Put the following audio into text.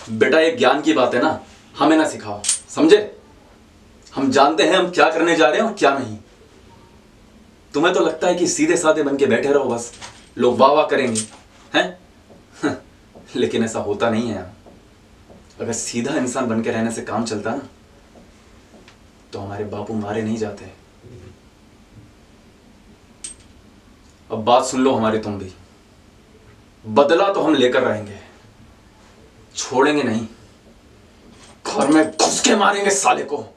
बेटा ये ज्ञान की बात है ना, हमें ना सिखाओ, समझे? हम जानते हैं हम क्या करने जा रहे हैं और क्या नहीं। तुम्हें तो लगता है कि सीधे साधे बन के बैठे रहो, बस लोग वाह वाह करेंगे, हैं? लेकिन ऐसा होता नहीं है। अगर सीधा इंसान बन के रहने से काम चलता ना, तो हमारे बापू मारे नहीं जाते। अब बात सुन लो हमारी तुम भी। बदला तो हम लेकर रहेंगे, छोड़ेंगे नहीं। घर में घुस के मारेंगे साले को।